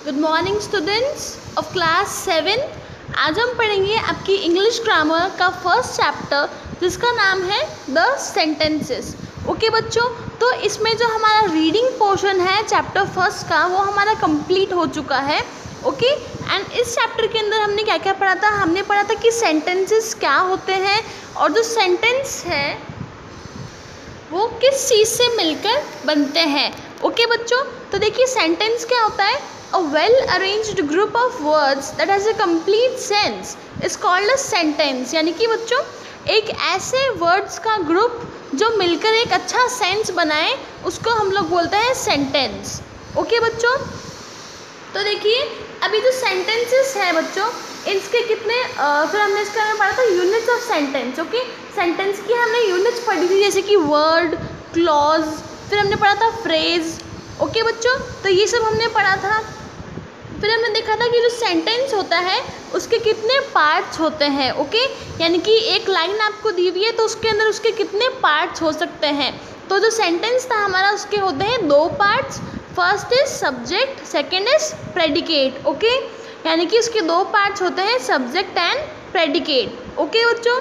Good morning students of class 7। आज हम पढ़ेंगे आपकी इंग्लिश ग्रामर का फर्स्ट चैप्टर जिसका नाम है द सेंटेंसेस। ओके बच्चों, तो इसमें जो हमारा रीडिंग पोर्शन है चैप्टर फर्स्ट का वो हमारा कंप्लीट हो चुका है। ओके एंड इस चैप्टर के अंदर हमने क्या क्या पढ़ा था? हमने पढ़ा था कि सेंटेंसेस क्या होते हैं और जो सेंटेंस है वो किस चीज़ से मिलकर बनते हैं। ओके बच्चों, तो देखिए सेंटेंस क्या होता है? A well-arranged group of words that has a complete sense is called a sentence। यानी कि बच्चों एक ऐसे वर्ड्स का ग्रुप जो मिलकर एक अच्छा सेंस बनाए उसको हम लोग बोलते हैं सेंटेंस। ओके बच्चों, तो देखिए अभी जो सेंटेंसेस है बच्चों इसके कितने फिर हमने इसके बारे में पढ़ा था units of sentence. Okay, sentence की हमने यूनिट्स पढ़ी थी जैसे कि वर्ड, क्लॉज, फिर हमने पढ़ा था फ्रेज। ओके बच्चों, तो ये सब हमने पढ़ा था। फिर हमने देखा था कि जो सेंटेंस होता है उसके कितने पार्ट्स होते हैं। ओके, यानी कि एक लाइन आपको दी हुई है तो उसके अंदर उसके कितने पार्ट्स हो सकते हैं। तो जो सेंटेंस था हमारा उसके होते हैं दो parts, first is subject, second is predicate. Okay, यानी कि उसके दो पार्ट्स होते हैं सब्जेक्ट एंड प्रेडिकेट। ओके बच्चों,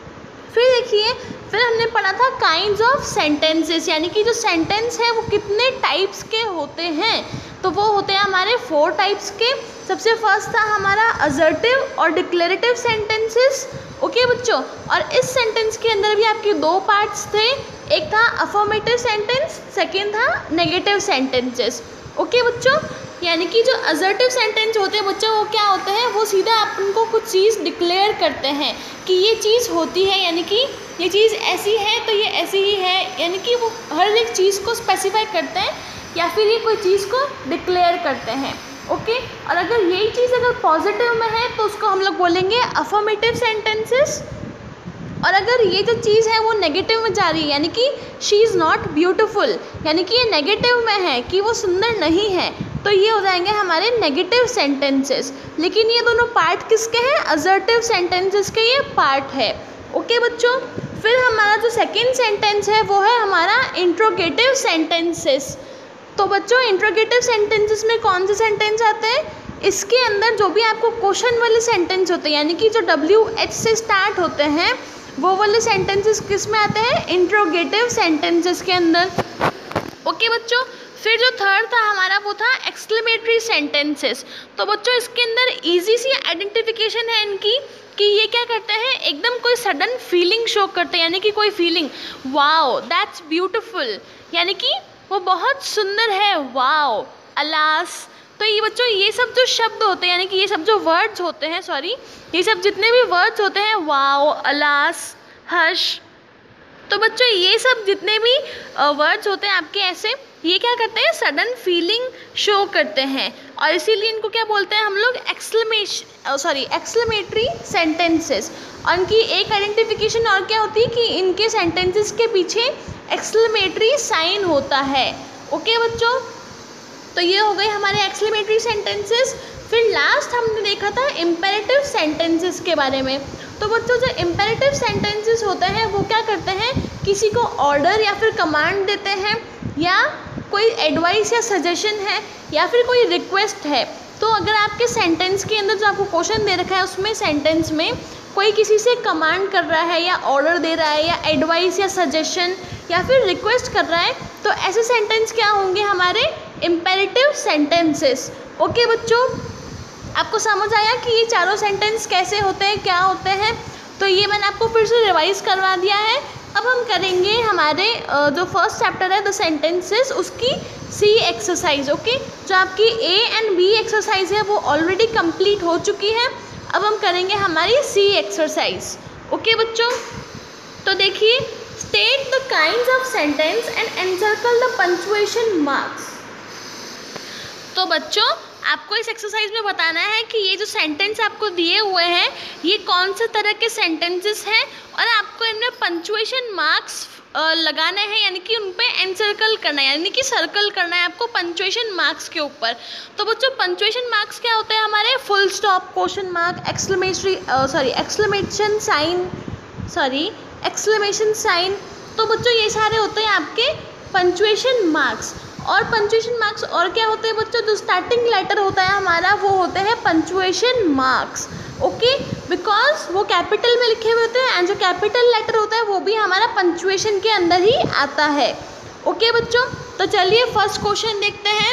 फिर देखिए फिर हमने पढ़ा था काइंड्स ऑफ सेंटेंसेस, यानी कि जो सेंटेंस है वो कितने टाइप्स के होते हैं। तो वो होते हैं हमारे 4 टाइप्स के। सबसे फर्स्ट था हमारा असर्टिव और डिक्लेरेटिव सेंटेंसेस। ओके बच्चों, और इस सेंटेंस के अंदर भी आपके 2 पार्ट्स थे, एक था अफर्मेटिव सेंटेंस, सेकेंड था नेगेटिव सेंटेंसेस। ओके बच्चों, यानी कि जो असर्टिव सेंटेंस होते हैं बच्चों वो क्या होते हैं? वो सीधा आपको कुछ चीज़ डिक्लेयर करते हैं कि ये चीज़ होती है, यानी कि ये चीज़ ऐसी है तो ये ऐसी ही है, यानी कि वो हर एक चीज़ को स्पेसिफाई करते हैं या फिर ये कोई चीज़ को डिक्लेयर करते हैं। ओके, और अगर यही चीज़ अगर पॉजिटिव में है तो उसको हम लोग बोलेंगे अफर्मेटिव सेंटेंसेस। और अगर ये जो चीज़ है वो नेगेटिव में जा रही है, यानी कि शी इज़ नॉट ब्यूटिफुल, यानी कि ये नेगेटिव में है कि वो सुंदर नहीं है, तो ये हो जाएंगे हमारे नेगेटिव सेंटेंसेस। लेकिन ये दोनों पार्ट किसके हैं? असर्टिव सेंटेंसेस के ये पार्ट है। ओके बच्चों, फिर हमारा जो सेकेंड सेंटेंस है वो है हमारा इंट्रोगेटिव सेंटेंसेस। तो बच्चों इंट्रोगेटिव सेंटेंसेस में कौन से सेंटेंस आते हैं? इसके अंदर जो भी आपको क्वेश्चन वाले सेंटेंस होते हैं, यानी कि जो WH से स्टार्ट होते हैं वो वाले सेंटेंसेस किस में आते हैं? इंट्रोगेटिव सेंटेंसेस के अंदर। ओके बच्चों, फिर जो थर्ड था हमारा वो था एक्सक्लेमेटरी सेंटेंसेस। तो बच्चों इसके अंदर इजी सी आइडेंटिफिकेशन है इनकी कि ये क्या करते हैं, एकदम कोई सडन फीलिंग शो करते हैं, यानी कि कोई फीलिंग, वाओ दैट्स ब्यूटिफुल, यानी कि वो बहुत सुंदर है, वाओ, अलास। तो ये बच्चों ये सब जो शब्द होते हैं, यानी कि ये सब जो वर्ड्स होते हैं, ये सब जितने भी वर्ड्स होते हैं, वाओ, अलास, हर्ष, तो बच्चों ये सब जितने भी वर्ड्स होते हैं आपके ऐसे, ये क्या करते हैं? सडन फीलिंग शो करते हैं, और इसीलिए इनको क्या बोलते हैं हम लोग? Exclamatory sentences. और इनकी एक आइडेंटिफिकेशन और क्या होती है कि इनके सेंटेंसेस के पीछे एक्सक्लेमेटरी साइन होता है। ओके बच्चों, तो ये हो गए हमारे एक्सक्लेमेटरी सेंटेंसेस। फिर लास्ट हमने देखा था इम्पेरेटिव सेंटेंसेस के बारे में। तो बच्चों जो इम्पेरेटिव सेंटेंसेस होते हैं वो क्या करते हैं? किसी को ऑर्डर या फिर कमांड देते हैं, या कोई एडवाइस या सजेशन है, या फिर कोई रिक्वेस्ट है। तो अगर आपके सेंटेंस के अंदर जो आपको क्वेश्चन दे रखा है उसमें सेंटेंस में कोई किसी से कमांड कर रहा है या ऑर्डर दे रहा है या एडवाइस या सजेशन या फिर रिक्वेस्ट कर रहा है, तो ऐसे सेंटेंस क्या होंगे? हमारे इम्पेरेटिव सेंटेंसेस। ओके बच्चों, आपको समझ आया कि ये चारों सेंटेंस कैसे होते हैं, क्या होते हैं? तो ये मैंने आपको फिर से रिवाइज करवा दिया है। अब हम करेंगे हमारे जो फर्स्ट चैप्टर है द सेंटेंसेस उसकी C एक्सरसाइज। ओके, जो आपकी A एंड B एक्सरसाइज है वो ऑलरेडी कंप्लीट हो चुकी है। अब हम करेंगे हमारी C एक्सरसाइज। ओके बच्चों, तो देखिए state the kinds of sentence and encircle the punctuation marks. तो बच्चों आपको इस एक्सरसाइज में बताना है कि ये जो सेंटेंस आपको दिए हुए हैं ये कौन से तरह के सेंटेंसेस हैं, और आपको इनमें पंक्चुएशन मार्क्स लगाना है, यानी कि उन पे एनसर्कल करना है, यानी कि सर्कल करना है आपको पंक्चुएशन मार्क्स के ऊपर। तो बच्चों पंक्चुएशन मार्क्स क्या होते हैं हमारे? Full stop, question mark, exclamation sign. तो बच्चों ये सारे होते हैं आपके पंक्चुएशन मार्क्स। और पंचुएशन मार्क्स और क्या होते हैं बच्चों, जो स्टार्टिंग लेटर होता है हमारा वो होते हैं पंचुएशन मार्क्स। ओके, बिकॉज वो कैपिटल में लिखे हुए होते हैं एंड जो कैपिटल लेटर होता है वो भी हमारा पंचुएशन के अंदर ही आता है। ओके बच्चों, तो चलिए फर्स्ट क्वेश्चन देखते हैं।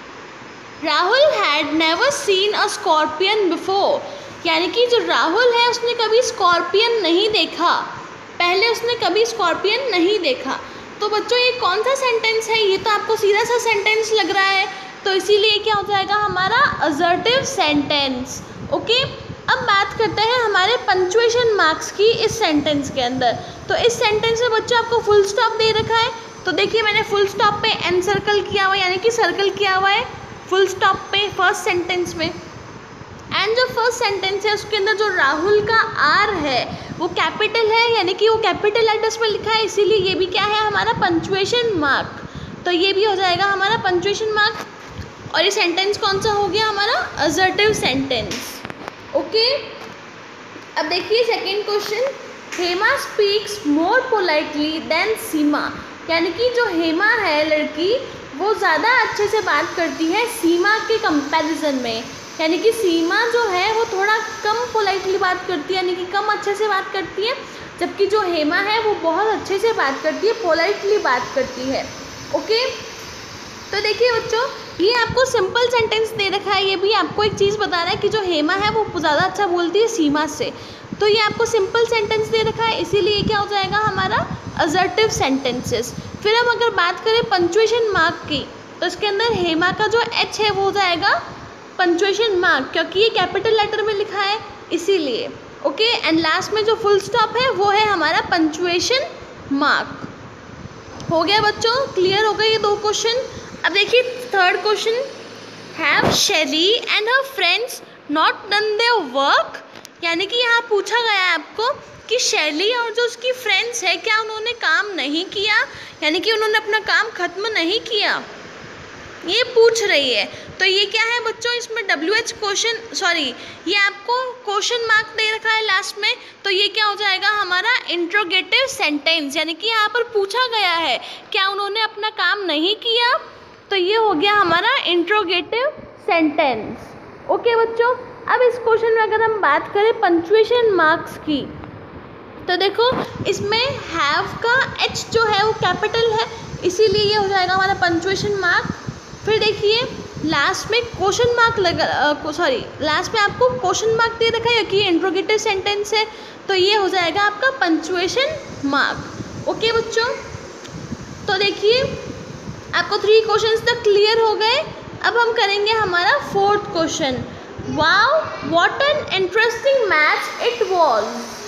Rahul had never seen a scorpion before, यानी कि जो राहुल है उसने कभी स्कॉर्पियन नहीं देखा, पहले उसने कभी स्कॉर्पियन नहीं देखा। तो बच्चों ये कौन सा सेंटेंस है, ये तो आपको सीधा सा सेंटेंस लग रहा है, तो इसीलिए क्या हो जाएगा हमारा असर्टिव सेंटेंस। ओके, अब बात करते हैं हमारे पंचुएशन मार्क्स की इस सेंटेंस के अंदर। तो इस सेंटेंस में बच्चों आपको फुल स्टॉप दे रखा है, तो देखिए मैंने फुल स्टॉप पे एन सर्कल किया हुआ है, यानी कि सर्कल किया हुआ है फुल स्टॉप पे फर्स्ट सेंटेंस में। एंड जो फर्स्ट सेंटेंस है उसके अंदर जो राहुल का आर है वो कैपिटल है, यानी कि वो कैपिटल लेटर्स में लिखा है, इसीलिए ये भी क्या है हमारा पंचुएशन मार्क। तो ये भी हो जाएगा हमारा पंचुएशन मार्क। और ये सेंटेंस कौन सा हो गया हमारा असर्टिव सेंटेंस। ओके, अब देखिए second question. Hema speaks more politely than Seema, यानी कि जो हेमा है लड़की वो ज़्यादा अच्छे से बात करती है सीमा के कंपैरिजन में, यानी कि सीमा जो है वो थोड़ा कम पोलाइटली बात करती है, यानी कि कम अच्छे से बात करती है, जबकि जो हेमा है वो बहुत अच्छे से बात करती है, पोलाइटली बात करती है। ओके, तो देखिए बच्चों ये आपको सिंपल सेंटेंस दे रखा है, ये भी आपको एक चीज़ बता रहा है कि जो हेमा है वो ज़्यादा अच्छा बोलती है सीमा से, तो ये आपको सिंपल सेंटेंस दे रखा है, इसीलिए क्या हो जाएगा हमारा असर्टिव सेंटेंसेस। फिर हम अगर बात करें पंचुएशन मार्क की, तो इसके अंदर हेमा का जो एच है वो हो जाएगा पंचुएशन मार्क, क्योंकि ये कैपिटल लेटर में लिखा है इसीलिए। ओके, एंड लास्ट में जो फुल स्टॉप है वो है हमारा पंचुएशन मार्क। हो गया बच्चों, क्लियर हो गए ये दो क्वेश्चन। अब देखिए third question. Have Sherry and her friends not done their work, यानी कि यहाँ पूछा गया है आपको कि शैली और जो उसकी फ्रेंड्स है क्या उन्होंने काम नहीं किया, यानी कि उन्होंने अपना काम खत्म नहीं किया, ये पूछ रही है। तो ये क्या है बच्चों, इसमें WH क्वेश्चन ये आपको क्वेश्चन मार्क दे रखा है लास्ट में, तो ये क्या हो जाएगा हमारा इंट्रोगेटिव सेंटेंस, यानी कि यहाँ पर पूछा गया है क्या उन्होंने अपना काम नहीं किया, तो ये हो गया हमारा इंट्रोगेटिव सेंटेंस। ओके बच्चों, अब इस क्वेश्चन में अगर हम बात करें पंचुएशन मार्क्स की, तो देखो इसमें हैव का एच जो है वो कैपिटल है, इसीलिए ये हो जाएगा हमारा पंचुएशन मार्क। फिर देखिए लास्ट में क्वेश्चन मार्क लास्ट में आपको क्वेश्चन मार्क दे रखा है कि इंट्रोगेटिव सेंटेंस है, तो ये हो जाएगा आपका पंचुएशन मार्क। ओके बच्चों, तो देखिए आपको 3 क्वेश्चंस तक क्लियर हो गए। अब हम करेंगे हमारा fourth question. Wow what an interesting match it was.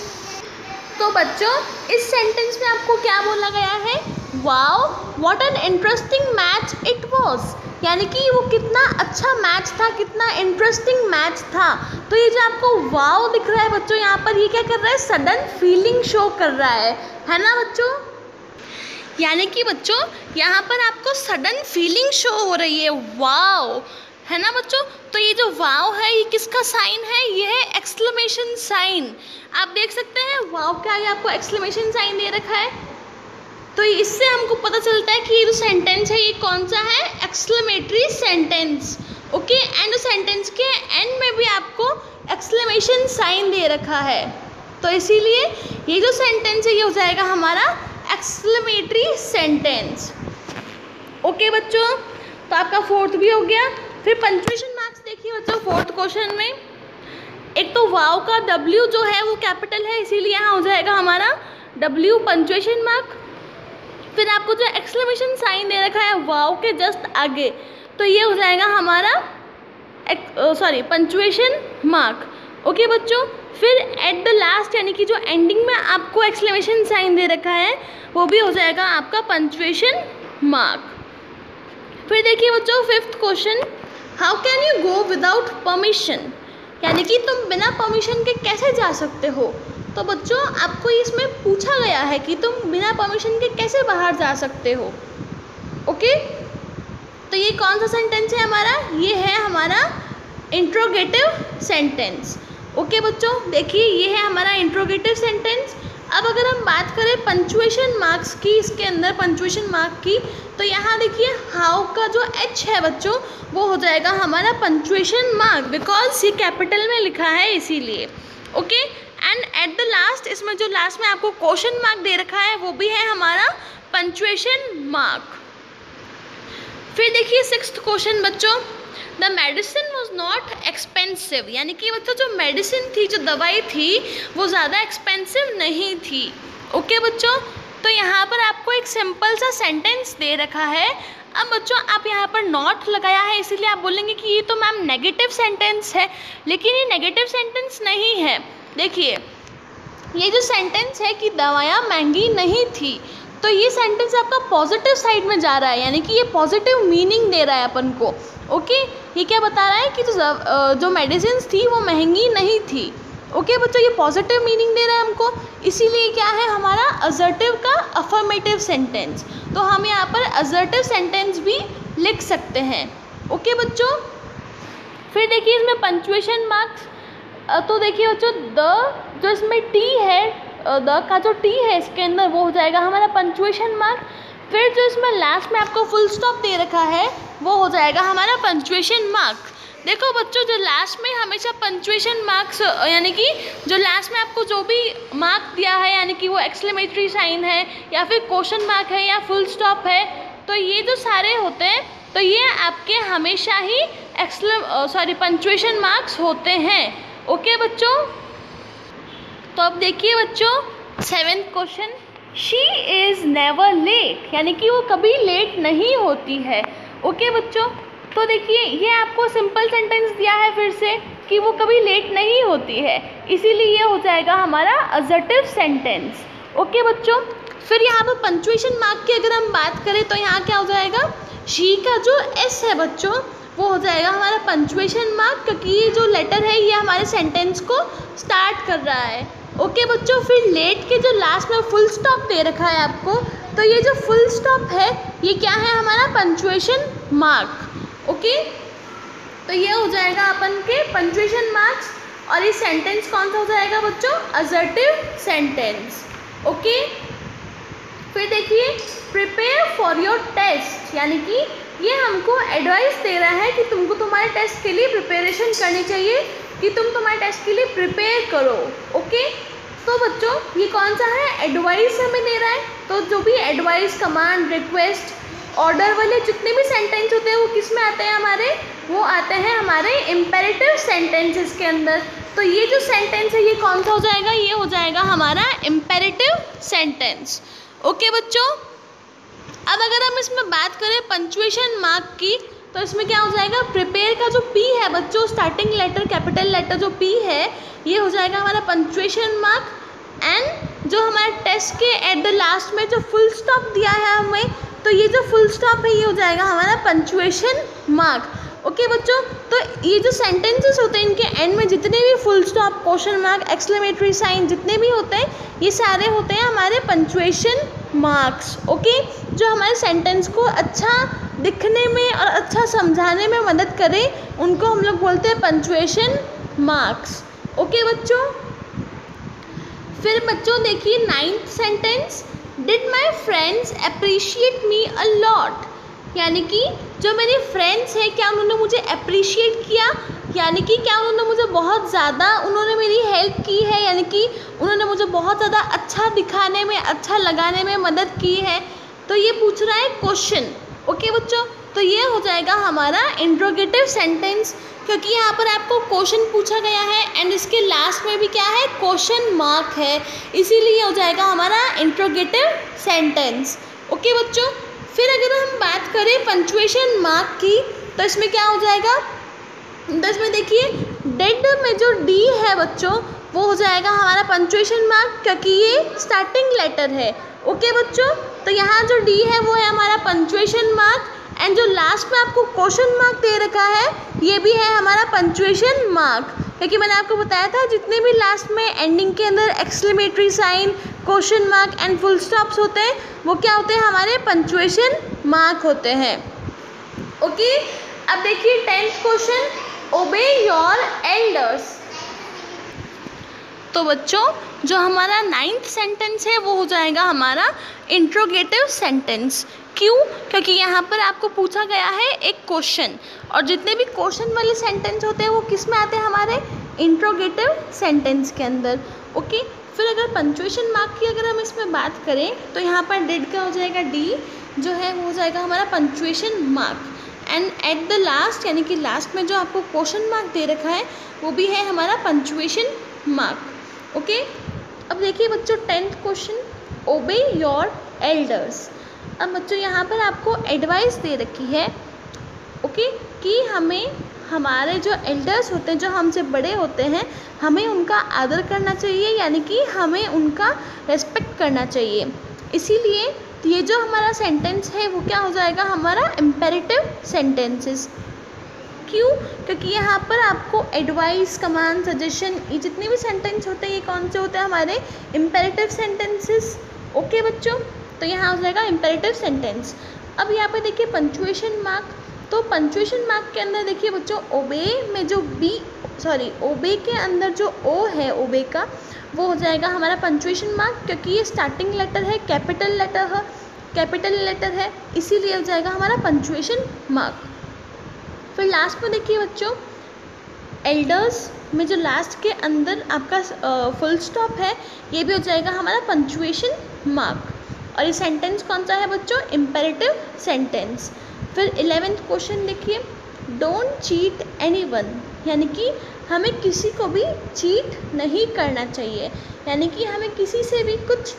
तो बच्चों इस सेंटेंस में आपको क्या बोला गया है, wow what an interesting match it was, यानी कि वो कितना अच्छा मैच था, कितना इंटरेस्टिंग मैच था। तो ये जो आपको वाओ दिख रहा है बच्चों, यहाँ पर ये क्या कर रहा है, सडन फीलिंग शो कर रहा है ना बच्चों, यानी कि बच्चों यहाँ पर आपको सडन फीलिंग शो हो रही है, वाओ, है ना बच्चों। तो ये जो वाओ है ये किसका साइन है, ये है एक्सक्लेमेशन साइन। आप देख सकते हैं वाओ के आगे आपको एक्सक्लेमेशन साइन दे रखा है, तो इससे हमको पता चलता है कि ये जो सेंटेंस है ये कौन सा है, exclamatory sentence. Okay, and sentence के एंड में भी आपको एक्सक्लेमेशन साइन दे रखा है, तो इसीलिए ये जो सेंटेंस है ये हो जाएगा हमारा एक्सक्लेमेटरी सेंटेंस। ओके बच्चों, तो आपका फोर्थ भी हो गया। फिर पंचुएशन मार्क्स देखिए बच्चों फोर्थ क्वेश्चन में। एक तो वाव का W जो है वो कैपिटल है, इसीलिए यहाँ हो जाएगा हमारा W पंचुएशन मार्क। फिर आपको जो एक्सक्लेमेशन साइन दे रखा है वाव के जस्ट आगे, तो ये हो जाएगा हमारा पंचुएशन मार्क। ओके बच्चों, फिर एट द लास्ट यानी कि जो एंडिंग में आपको एक्सक्लेमेशन साइन दे रखा है वो भी हो जाएगा आपका पंचुएशन मार्क। फिर देखिए बच्चों fifth question, how can you go without permission, यानी कि तुम बिना परमिशन के कैसे जा सकते हो। तो बच्चों आपको इसमें पूछा गया है कि तुम बिना परमिशन के कैसे बाहर जा सकते हो। ओके, तो ये कौन सा सेंटेंस है हमारा, ये है हमारा इंट्रोगेटिव सेंटेंस। ओके बच्चों, देखिए ये है हमारा इंट्रोगेटिव सेंटेंस। अब अगर हम बात करें पंचुएशन मार्क्स की, इसके अंदर पंचुएशन मार्क की, तो यहाँ देखिए हाउ का जो एच है बच्चों वो हो जाएगा हमारा पंचुएशन मार्क, बिकॉज ये कैपिटल में लिखा है इसीलिए। Okay, and at the last इसमें जो लास्ट में आपको क्वेश्चन मार्क दे रखा है वो भी है हमारा पंचुएशन मार्क। फिर देखिए 6th क्वेश्चन बच्चों, the medicine was not expensive, यानी कि बच्चों जो मेडिसिन थी, जो दवाई थी वो ज़्यादा एक्सपेंसिव नहीं थी। ओके बच्चों, तो यहाँ पर आपको एक सिंपल सा सेंटेंस दे रखा है। अब बच्चों आप यहाँ पर नॉट लगाया है इसीलिए आप बोलेंगे कि ये तो मैम नेगेटिव सेंटेंस है, लेकिन ये नेगेटिव सेंटेंस नहीं है। देखिए ये जो सेंटेंस है कि दवाइयाँ महंगी नहीं थी, तो ये सेंटेंस आपका पॉजिटिव साइड में जा रहा है, यानी कि ये पॉजिटिव मीनिंग दे रहा है अपन को। ओके, ये क्या बता रहा है कि जो मेडिसिन थी वो महंगी नहीं थी। ओके बच्चों, ये पॉजिटिव मीनिंग दे रहा है हमको, इसीलिए क्या है हमारा असर्टिव का अफर्मेटिव सेंटेंस। तो हम यहाँ पर असर्टिव सेंटेंस भी लिख सकते हैं। ओके बच्चों, फिर देखिए इसमें पंचुएशन मार्क्स, तो देखिए बच्चों द जो इसमें टी है, द का जो टी है इसके अंदर वो हो जाएगा हमारा पंचुएशन मार्क। फिर जो इसमें लास्ट में आपको फुल स्टॉप दे रखा है वो हो जाएगा हमारा पंचुएशन मार्क। देखो बच्चों जो लास्ट में हमेशा पंचुएशन मार्क्स, यानी कि जो लास्ट में आपको जो भी मार्क दिया है, यानी कि वो एक्सक्लेमेटरी साइन है या फिर क्वेश्चन मार्क है या फुल स्टॉप है, तो ये जो सारे होते हैं तो ये आपके हमेशा ही पंचुएशन मार्क्स होते हैं। ओके बच्चों, तो अब देखिए बच्चों 7th question, she is never late, यानी कि वो कभी लेट नहीं होती है। ओके बच्चों, तो देखिए ये आपको सिंपल सेंटेंस दिया है फिर से कि वो कभी लेट नहीं होती है, इसीलिए ये हो जाएगा हमारा असर्टिव सेंटेंस। ओके बच्चों, फिर यहाँ पर पंचुएशन मार्क की अगर हम बात करें तो यहाँ क्या हो जाएगा, शी का जो एस है बच्चों वो हो जाएगा हमारा पंचुएशन मार्क, क्योंकि ये जो लेटर है ये हमारे सेंटेंस को स्टार्ट कर रहा है। ओके बच्चों, फिर लेट के जो लास्ट में फुल स्टॉप दे रखा है आपको, तो ये जो फुल स्टॉप है ये क्या है हमारा पंचुएशन मार्क। ओके, तो ये हो जाएगा अपन के पंचुएशन मार्क्स, और ये सेंटेंस कौन सा हो जाएगा बच्चों, असर्टिव सेंटेंस। ओके, फिर देखिए प्रिपेयर फॉर योर टेस्ट, यानी कि ये हमको एडवाइस दे रहा है कि तुमको तुम्हारे टेस्ट के लिए प्रिपरेशन करनी चाहिए, कि तुम तुम्हारे टेस्ट के लिए प्रिपेयर करो। ओके, तो बच्चों ये कौन सा है, एडवाइस हमें दे रहा है। तो जो भी एडवाइस, कमांड, रिक्वेस्ट, ऑर्डर वाले जितने भी सेंटेंस होते हैं वो किस में आते हैं हमारे, वो आते हैं हमारे इम्पेरेटिव सेंटेंसेस के अंदर। तो ये जो सेंटेंस है ये कौन सा हो जाएगा, ये हो जाएगा हमारा इम्पेरेटिव सेंटेंस। ओके बच्चों, अब अगर हम इसमें बात करें पंचुएशन मार्क की, तो इसमें क्या हो जाएगा, प्रिपेयर का जो पी है बच्चों, स्टार्टिंग लेटर कैपिटल लेटर जो पी है ये हो जाएगा हमारा पंचुएशन मार्क, एंड जो हमारे टेस्ट के एट द लास्ट में जो फुल स्टॉप दिया है हमें, तो ये जो फुल स्टॉप है ये हो जाएगा हमारा पंचुएशन मार्क। ओके बच्चों, तो ये जो सेंटेंसेस होते हैं इनके एंड में जितने भी full stop, question mark, exclamatory sign जितने भी होते हैं ये सारे होते हैं हमारे पंचुएशन मार्क्स। ओके, जो हमारे सेंटेंस को अच्छा दिखने में और अच्छा समझाने में मदद करे उनको हम लोग बोलते हैं पंचुएशन मार्क्स। ओके बच्चों, फिर बच्चों देखिए 9th sentence, did my friends appreciate me a lot, यानी कि जो मेरे फ्रेंड्स हैं क्या उन्होंने मुझे अप्रिशिएट किया, यानी कि क्या उन्होंने मुझे बहुत ज़्यादा उन्होंने मेरी हेल्प की है, यानी कि उन्होंने मुझे बहुत ज़्यादा अच्छा दिखाने में, अच्छा लगाने में मदद की है। तो ये पूछ रहा है क्वेश्चन। ओके बच्चों, तो ये हो जाएगा हमारा इंट्रोगेटिव सेंटेंस, क्योंकि यहाँ पर आपको क्वेश्चन पूछा गया है एंड इसके लास्ट में भी क्या है, क्वेश्चन मार्क है, इसीलिए हो जाएगा हमारा इंट्रोगेटिव सेंटेंस। ओके बच्चों, फिर अगर हम बात करें पंचुएशन मार्क की, तो इसमें क्या हो जाएगा, तो इसमें देखिए डेड में जो डी है बच्चों वो हो जाएगा हमारा पंचुएशन मार्क, क्योंकि ये स्टार्टिंग लेटर है। ओके बच्चों, तो यहाँ जो डी है वो है हमारा पंचुएशन मार्क, एंड जो लास्ट में आपको क्वेश्चन मार्क दे रखा है ये भी है हमारा पंचुएशन मार्क, क्योंकि मैंने आपको बताया था जितने भी लास्ट में एंडिंग के अंदर exclamatory sign, question mark and full stops होते हैं वो क्या होते हैं, हमारे पंचुएशन मार्क होते हैं। ओके, अब देखिए 10th क्वेश्चन, ओबे योर एल्डर्स। तो बच्चों जो हमारा 9th सेंटेंस है वो हो जाएगा हमारा इंट्रोगेटिव सेंटेंस। क्यों? क्योंकि यहाँ पर आपको पूछा गया है एक क्वेश्चन, और जितने भी क्वेश्चन वाले सेंटेंस होते हैं वो किस में आते हैं? हमारे इंट्रोगेटिव सेंटेंस के अंदर। ओके, फिर अगर पंक्चुएशन मार्क की अगर हम इसमें बात करें तो यहाँ पर डिड का हो जाएगा डी, जो है वो हो जाएगा हमारा punctuation mark. And at the last यानी कि लास्ट में जो आपको क्वेश्चन मार्क दे रखा है वो भी है हमारा पंक्चुएशन मार्क। ओके, अब देखिए बच्चों 10th क्वेश्चन, ओबे योर एल्डर्स। अब बच्चों यहाँ पर आपको एडवाइस दे रखी है ओके कि हमें हमारे जो एल्डर्स होते हैं, जो हमसे बड़े होते हैं, हमें उनका आदर करना चाहिए, यानी कि हमें उनका रेस्पेक्ट करना चाहिए। इसीलिए ये जो हमारा सेंटेंस है वो क्या हो जाएगा? हमारा इम्पेरेटिव सेंटेंसेस। क्यों? क्योंकि यहाँ पर आपको एडवाइस, कमांड, सजेशन, ये जितने भी सेंटेंस होते हैं ये कौन से होते हैं? हमारे इम्पेरेटिव सेंटेंसेस। ओके बच्चों, तो यहाँ हो जाएगा इम्पेरेटिव सेंटेंस। अब यहाँ पे देखिए पंक्चुएशन मार्क, तो पंक्चुएशन मार्क के अंदर देखिए बच्चों ओबे में जो ओबे के अंदर जो ओ है ओबे का, वो हो जाएगा हमारा पंक्चुएशन मार्क, क्योंकि ये स्टार्टिंग लेटर है, कैपिटल लेटर है, इसीलिए हो जाएगा हमारा पंक्चुएशन मार्क। फिर लास्ट में देखिए बच्चों एल्डर्स में जो लास्ट के अंदर आपका फुल स्टॉप है, ये भी हो जाएगा हमारा पंक्चुएशन मार्क। और ये सेंटेंस कौन सा है बच्चों? Imperative sentence. फिर 11th क्वेश्चन देखिए, डोंट चीट एनीवन, यानी कि हमें किसी को भी चीट नहीं करना चाहिए, यानी कि हमें किसी से भी कुछ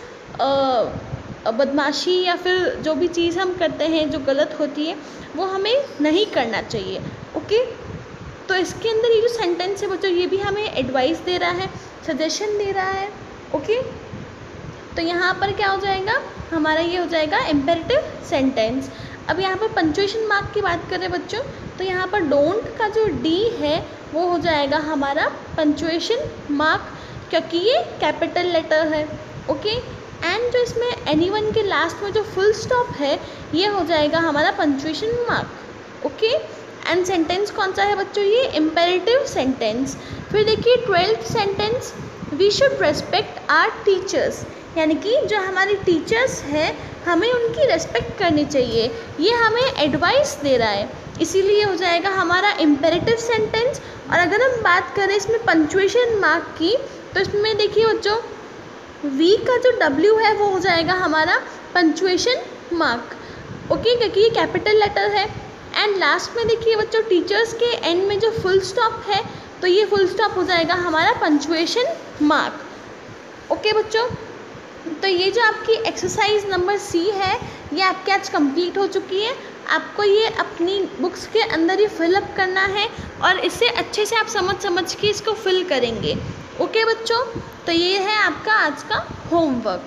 बदमाशी या फिर जो भी चीज़ हम करते हैं जो गलत होती है वो हमें नहीं करना चाहिए। ओके, तो इसके अंदर ये जो सेंटेंस है बच्चों ये भी हमें एडवाइस दे रहा है, सजेशन दे रहा है। ओके, तो यहाँ पर क्या हो जाएगा? हमारा ये हो जाएगा इम्पेरेटिव सेंटेंस। अब यहाँ पर पंक्चुएशन मार्क की बात करें बच्चों, तो यहाँ पर डोंट का जो डी है वो हो जाएगा हमारा पंक्चुएशन मार्क, क्योंकि ये कैपिटल लेटर है। ओके, एंड जो इसमें एनीवन के लास्ट में जो फुल स्टॉप है ये हो जाएगा हमारा punctuation mark. Okay, and sentence कौन सा है बच्चों? ये इम्पेरेटिव सेंटेंस। फिर देखिए 12th sentence, we should respect our teachers, यानी कि जो हमारे टीचर्स हैं हमें उनकी रेस्पेक्ट करनी चाहिए, ये हमें एडवाइस दे रहा है, इसीलिए हो जाएगा हमारा इम्पेरेटिव सेंटेंस। और अगर हम बात करें इसमें पंक्चुएशन मार्क की, तो इसमें देखिए बच्चों वी का जो डब्ल्यू है वो हो जाएगा हमारा पंक्चुएशन मार्क। ओके, क्योंकि ये कैपिटल लेटर है। एंड लास्ट में देखिए बच्चों टीचर्स के एंड में जो फुल स्टॉप है तो ये फुल स्टॉप हो जाएगा हमारा पंक्चुएशन मार्क। ओके बच्चों, तो ये जो आपकी एक्सरसाइज नंबर सी है ये आपके आज कंप्लीट हो चुकी है। आपको ये अपनी बुक्स के अंदर ही फिलअप करना है और इसे अच्छे से आप समझ के इसको फिल करेंगे। ओके बच्चों, तो ये है आपका आज का होमवर्क।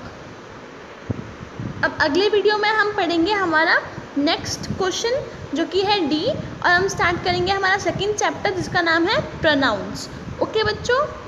अब अगले वीडियो में हम पढ़ेंगे हमारा नेक्स्ट क्वेश्चन जो कि है डी, और हम स्टार्ट करेंगे हमारा सेकंड चैप्टर जिसका नाम है प्रोनाउंस। ओके बच्चों।